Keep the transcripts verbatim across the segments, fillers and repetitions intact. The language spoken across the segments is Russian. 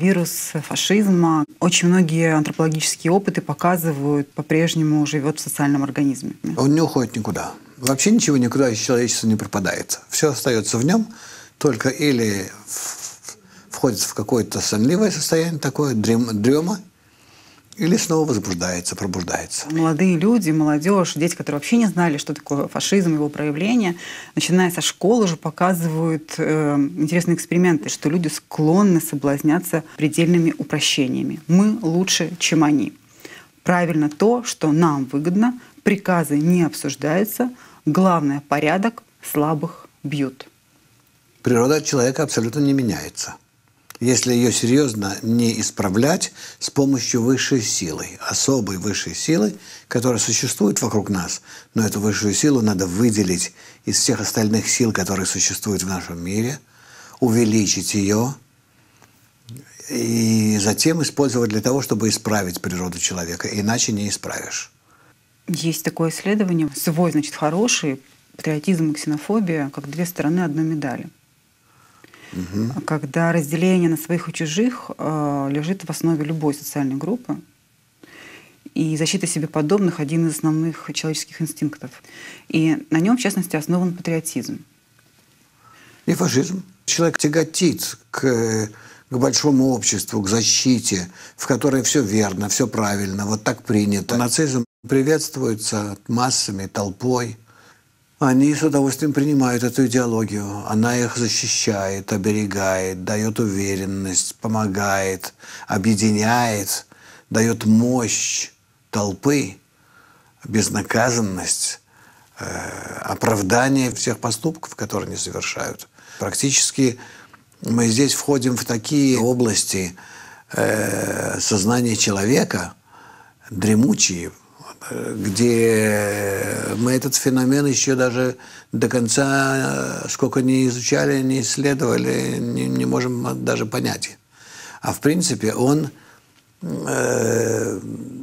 Вирус фашизма, очень многие антропологические опыты показывают, по-прежнему живет в социальном организме. Он не уходит никуда. Вообще ничего никуда из человечества не пропадает. Все остается в нем, только или входит в какое-то сонливое состояние, такое дрема, или снова возбуждается, пробуждается. Молодые люди, молодежь, дети, которые вообще не знали, что такое фашизм, его проявление, начиная со школы уже показывают э, интересные эксперименты, что люди склонны соблазняться предельными упрощениями. Мы лучше, чем они. Правильно то, что нам выгодно, приказы не обсуждаются, главное — порядок, слабых бьют. Природа человека абсолютно не меняется, если ее серьезно не исправлять с помощью высшей силы, особой высшей силы, которая существует вокруг нас. Но эту высшую силу надо выделить из всех остальных сил, которые существуют в нашем мире, увеличить ее и затем использовать для того, чтобы исправить природу человека. Иначе не исправишь. Есть такое исследование. Свой, значит, хороший, патриотизм и ксенофобия как две стороны одной медали. Угу. Когда разделение на своих и чужих э, лежит в основе любой социальной группы, и защита себе подобных — один из основных человеческих инстинктов. И на нем, в частности, основан патриотизм. И фашизм. Человек тяготит к, к большому обществу, к защите, в которой все верно, все правильно, вот так принято. Нацизм приветствуется массами, толпой. Они с удовольствием принимают эту идеологию. Она их защищает, оберегает, дает уверенность, помогает, объединяет, дает мощь толпы, безнаказанность, э, оправдание всех поступков, которые они совершают. Практически мы здесь входим в такие области э, сознания человека, дремучие, где мы этот феномен еще даже до конца, сколько не изучали, не исследовали, не, не можем даже понять. А в принципе он э,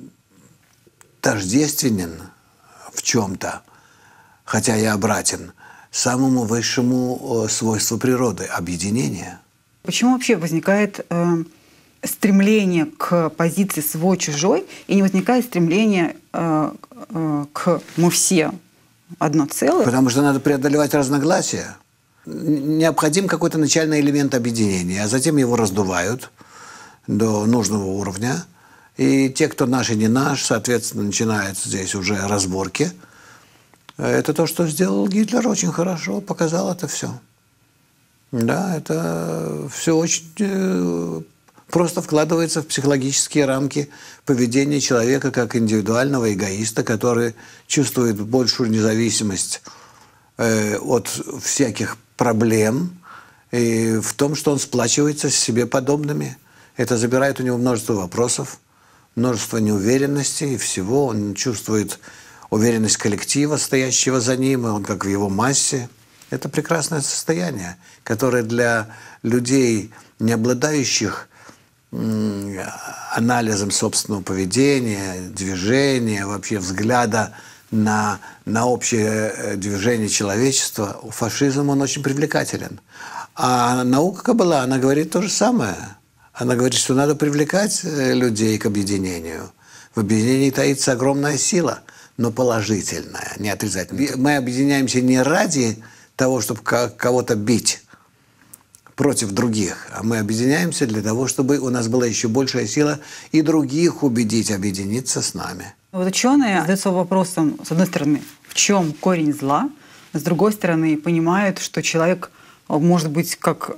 тождественен в чем-то, хотя и обратен, самому высшему свойству природы — объединение. Почему вообще возникает э, стремление к позиции свой-чужой, и не возникает стремление э, э, к «мы все одно целое»? Потому что надо преодолевать разногласия. Необходим какой-то начальный элемент объединения, а затем его раздувают до нужного уровня. И те, кто наш и не наш, соответственно, начинаются здесь уже разборки. Это то, что сделал Гитлер очень хорошо, показал это все. Да, это все очень просто вкладывается в психологические рамки поведения человека как индивидуального эгоиста, который чувствует большую независимость э, от всяких проблем и в том, что он сплачивается с себе подобными. Это забирает у него множество вопросов, множество неуверенности и всего. Он чувствует уверенность коллектива, стоящего за ним, и он как в его массе. Это прекрасное состояние, которое для людей, не обладающих анализом собственного поведения, движения, вообще взгляда на, на общее движение человечества, фашизм, он очень привлекателен. А наука Каббала, она говорит то же самое. Она говорит, что надо привлекать людей к объединению. В объединении таится огромная сила, но положительная, не отрицательная. Мы объединяемся не ради того, чтобы кого-то бить против других, а мы объединяемся для того, чтобы у нас была еще большая сила и других убедить объединиться с нами. Вот ученые задаются вопросом, с одной стороны, в чем корень зла, с другой стороны, понимают, что человек может быть как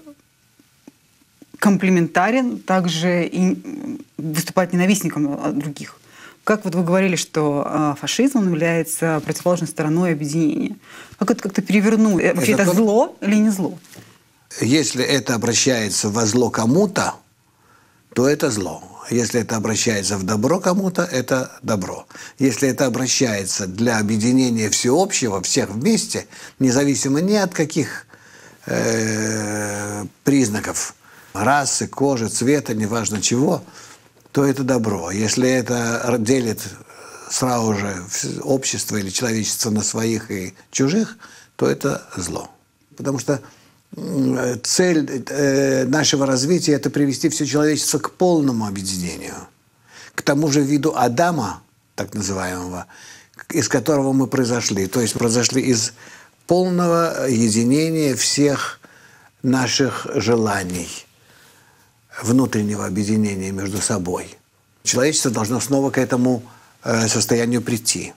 комплементарен, также и выступать ненавистником от других. Как вот вы говорили, что фашизм он является противоположной стороной объединения. Как это как-то перевернуть? Вообще это, это зло или не зло? Если это обращается во зло кому-то, то это зло. Если это обращается в добро кому-то, это добро. Если это обращается для объединения всеобщего, всех вместе, независимо ни от каких э, признаков, расы, кожи, цвета, неважно чего, то это добро. Если это делит сразу же общество или человечество на своих и чужих, то это зло. Потому что Цель э, нашего развития – это привести все человечество к полному объединению, к тому же виду Адама, так называемого, из которого мы произошли. То есть произошли из полного единения всех наших желаний, внутреннего объединения между собой. Человечество должно снова к этому э, состоянию прийти.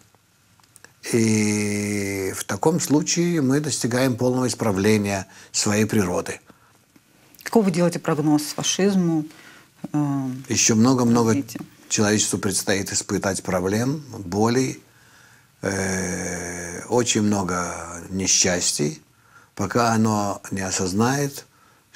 И в таком случае мы достигаем полного исправления своей природы. Какой вы делаете прогноз фашизму? Э, Еще много-много человечеству предстоит испытать проблем, болей, э, очень много несчастий, пока оно не осознает,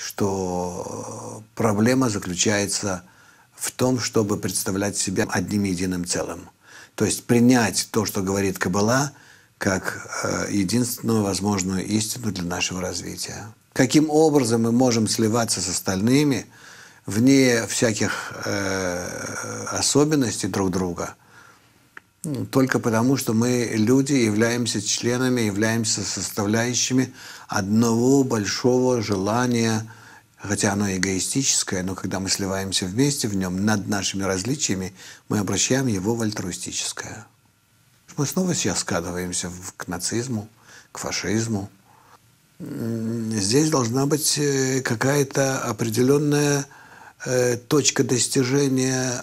что проблема заключается в том, чтобы представлять себя одним единым целым. То есть принять то, что говорит Каббала, как э, единственную возможную истину для нашего развития. Каким образом мы можем сливаться с остальными вне всяких э, особенностей друг друга? Только потому, что мы, люди, являемся членами, являемся составляющими одного большого желания, хотя оно эгоистическое, но когда мы сливаемся вместе в нем, над нашими различиями, мы обращаем его в альтруистическое. Мы снова сейчас скатываемся к нацизму, к фашизму. Здесь должна быть какая-то определенная э, точка достижения,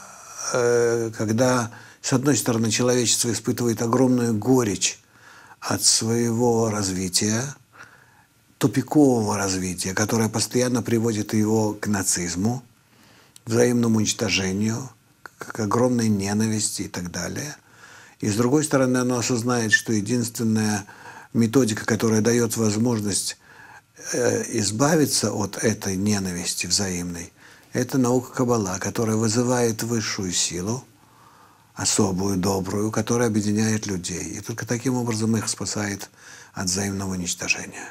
э, когда, с одной стороны, человечество испытывает огромную горечь от своего развития, тупикового развития, которое постоянно приводит его к нацизму, взаимному уничтожению, к огромной ненависти и так далее. И с другой стороны, оно осознает, что единственная методика, которая дает возможность э, избавиться от этой ненависти взаимной, это наука Каббала, которая вызывает высшую силу, особую, добрую, которая объединяет людей. И только таким образом их спасает от взаимного уничтожения.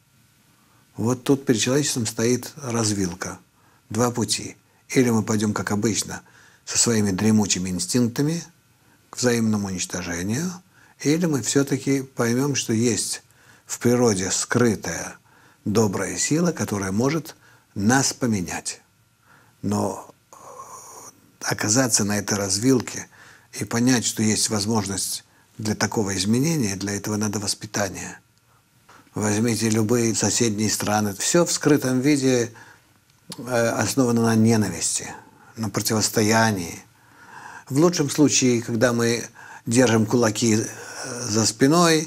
Вот тут перед человечеством стоит развилка, два пути. Или мы пойдем, как обычно, со своими дремучими инстинктами к взаимному уничтожению, или мы все-таки поймем, что есть в природе скрытая добрая сила, которая может нас поменять. Но оказаться на этой развилке и понять, что есть возможность для такого изменения, для этого надо воспитание. Возьмите любые соседние страны. Все в скрытом виде основано на ненависти, на противостоянии. В лучшем случае, когда мы держим кулаки за спиной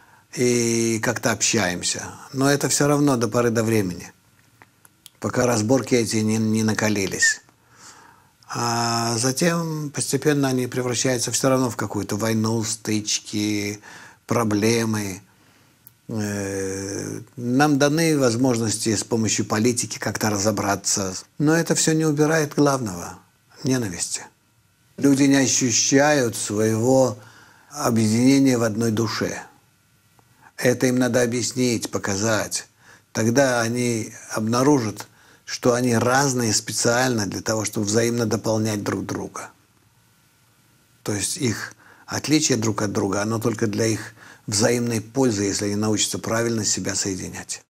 и как-то общаемся. Но это все равно до поры до времени, пока разборки эти не, не накалились. А затем постепенно они превращаются все равно в какую-то войну, стычки, проблемы. Нам даны возможности с помощью политики как-то разобраться. Но это все не убирает главного – ненависти. Люди не ощущают своего объединения в одной душе. Это им надо объяснить, показать. Тогда они обнаружат, что они разные специально для того, чтобы взаимно дополнять друг друга. То есть их отличие друг от друга, оно только для их взаимной пользы, если они научатся правильно себя соединять.